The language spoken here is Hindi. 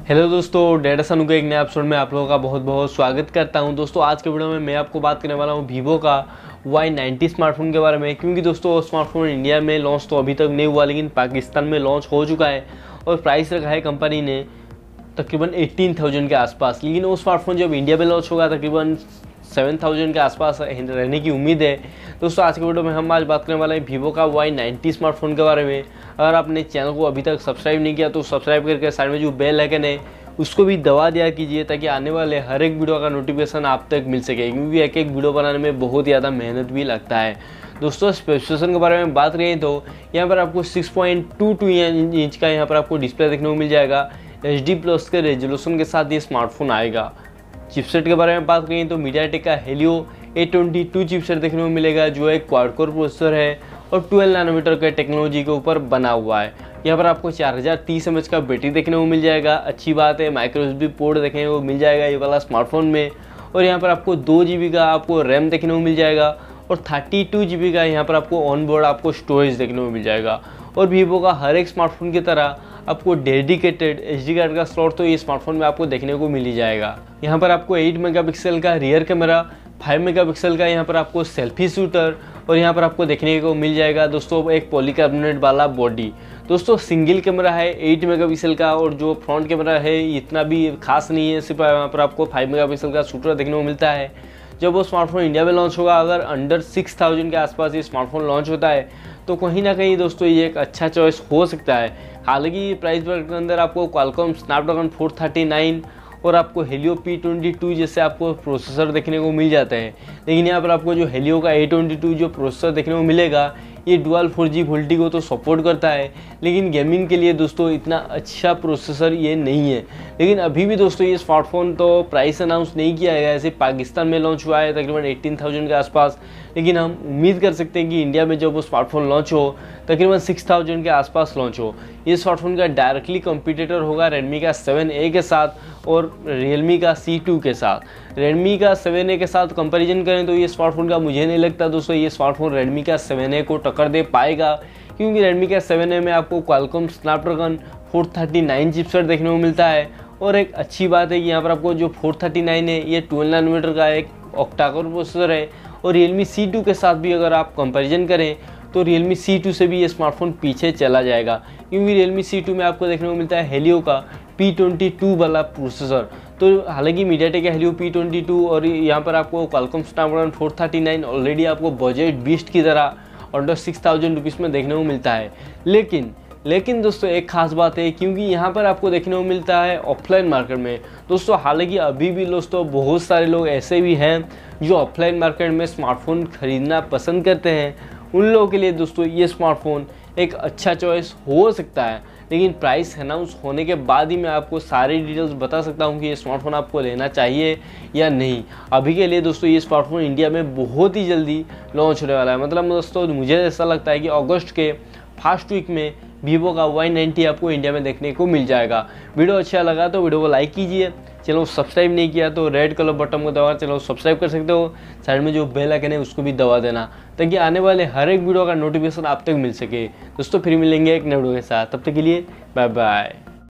हेलो दोस्तों, डेटा सनू के एक नए एपिसोड में आप लोगों का बहुत बहुत स्वागत करता हूं। दोस्तों आज के वीडियो में मैं आपको बात करने वाला हूं वीवो का Y90 स्मार्टफोन के बारे में, क्योंकि दोस्तों स्मार्टफोन इंडिया में लॉन्च तो अभी तक नहीं हुआ, लेकिन पाकिस्तान में लॉन्च हो चुका है और प्राइस रखा है कंपनी ने तकरीबन 18,000 के आसपास। लेकिन वो स्मार्टफोन जब इंडिया में लॉन्च होगा तकरीबन 7,000 के आसपास रहने की उम्मीद है। दोस्तों आज के वीडियो में हम आज बात करने वाले हैं वीवो का Y90 स्मार्टफोन के बारे में। अगर आपने चैनल को अभी तक सब्सक्राइब नहीं किया तो सब्सक्राइब करके साइड में जो बेल आइकन है उसको भी दबा दिया कीजिए, ताकि आने वाले हर एक वीडियो का नोटिफिकेशन आप तक मिल सके, क्योंकि एक एक वीडियो बनाने में बहुत ज़्यादा मेहनत भी लगता है। दोस्तों स्पेसिफिकेशन के बारे में बात करें तो यहाँ पर आपको 6.22 इंच का यहाँ पर आपको डिस्प्ले देखने को मिल जाएगा। HD+ के रेजोल्यूशन के साथ ये स्मार्टफोन आएगा। चिपसेट के बारे में बात करें तो मीडियाटेक का हेलियो A22 चिपसेट देखने को मिलेगा, जो एक क्वाड कोर प्रोसेसर है और 12 नैनोमीटर के टेक्नोलॉजी के ऊपर बना हुआ है। यहाँ पर आपको 4030 mAh का बैटरी देखने को मिल जाएगा। अच्छी बात है, माइक्रो USB पोर्ट देखने को मिल जाएगा ये वाला स्मार्टफोन में। और यहाँ पर आपको 2 GB का आपको रैम देखने को मिल जाएगा और 32 GB का यहाँ पर आपको ऑन बोर्ड आपको स्टोरेज देखने को मिल जाएगा। और वीवो का हर एक स्मार्टफोन की तरह आपको डेडिकेटेड SD कार्ड का स्लॉट तो ये स्मार्टफोन में आपको देखने को मिल ही जाएगा। यहाँ पर आपको 8 मेगापिक्सल का रियर कैमरा, 5 मेगापिक्सल का यहाँ पर आपको सेल्फी शूटर और यहाँ पर आपको देखने को मिल जाएगा दोस्तों एक पॉलीकार्बोनेट वाला बॉडी। दोस्तों सिंगल कैमरा है 8 मेगापिक्सल का, और जो फ्रंट कैमरा है इतना भी खास नहीं है, सिर्फ यहाँ पर आपको 5 मेगापिक्सल का शूटर देखने को मिलता है। जब वो स्मार्टफोन इंडिया में लॉन्च होगा, अगर अंडर 6,000 के आसपास ये स्मार्टफोन लॉन्च होता है तो कहीं ना कहीं दोस्तों ये एक अच्छा चॉइस हो सकता है। हालांकि प्राइस के अंदर आपको क्वालकॉम स्नैपड्रैगन 439 और आपको हेलियो P22 जैसे आपको प्रोसेसर देखने को मिल जाते हैं, लेकिन यहाँ पर आपको जो हेलियो का A22 जो प्रोसेसर देखने को मिलेगा ये डुअल 4G वोल्टी को तो सपोर्ट करता है, लेकिन गेमिंग के लिए दोस्तों इतना अच्छा प्रोसेसर ये नहीं है। लेकिन अभी भी दोस्तों ये स्मार्टफोन तो प्राइस अनाउंस नहीं किया गया है, ऐसे पाकिस्तान में लॉन्च हुआ है तकरीबन 18,000 के आसपास, लेकिन हम उम्मीद कर सकते हैं कि इंडिया में जब वो स्मार्टफोन लॉन्च हो तकरीबन 6,000 के आसपास लॉन्च हो। ये स्मार्टफोन का डायरेक्टली कंपटीटर होगा रेडमी का 7A के साथ और रियलमी का C2 के साथ। रेडमी का 7A के साथ कंपैरिजन करें तो ये स्मार्टफोन का मुझे नहीं लगता दोस्तों ये स्मार्टफोन रेडमी का 7A को टक्कर दे पाएगा, क्योंकि रेडमी का 7A में आपको क्वालकॉम स्नैपड्रैगन 439 चिपसेट देखने को मिलता है। और एक अच्छी बात है कि यहाँ पर आपको जो 439 है ये 12 नैनोमीटर का एक ऑक्टा-कोर प्रोसेसर है, और रियलमी C2 के साथ भी अगर आप कंपैरिजन करें तो रियलमी C2 से भी ये स्मार्टफोन पीछे चला जाएगा, क्योंकि रियलमी C2 में आपको देखने को मिलता है हेलियो का P22 वाला प्रोसेसर। तो हालांकि मीडियाटेक का हेलियो P22 और यहाँ पर आपको क्वालकॉम स्नैपड्रैगन 439 ऑलरेडी आपको बजट बीस्ट की तरह अंडर 6,000 रुपीज़ में देखने को मिलता है। लेकिन दोस्तों एक खास बात है, क्योंकि यहाँ पर आपको देखने को मिलता है ऑफलाइन मार्केट में। दोस्तों हालांकि अभी भी दोस्तों बहुत सारे लोग ऐसे भी हैं जो ऑफलाइन मार्केट में स्मार्टफोन खरीदना पसंद करते हैं। उन लोगों के लिए दोस्तों ये स्मार्टफोन एक अच्छा चॉइस हो सकता है, लेकिन प्राइस अनाउंस होने के बाद ही मैं आपको सारी डिटेल्स बता सकता हूँ कि ये स्मार्टफोन आपको लेना चाहिए या नहीं। अभी के लिए दोस्तों ये स्मार्टफोन इंडिया में बहुत ही जल्दी लॉन्च होने वाला है। मतलब दोस्तों मुझे ऐसा लगता है कि अगस्त के फर्स्ट वीक में वीवो का Y90 आपको इंडिया में देखने को मिल जाएगा। वीडियो अच्छा लगा तो वीडियो को लाइक कीजिए, चैनल को सब्सक्राइब नहीं किया तो रेड कलर बटन को दबा चैनल को सब्सक्राइब कर सकते हो। साइड में जो बेल आइकन है उसको भी दबा देना, ताकि आने वाले हर एक वीडियो का नोटिफिकेशन आप तक मिल सके। दोस्तों फिर मिलेंगे एक नए वीडियो के साथ, तब तक के लिए बाय बाय।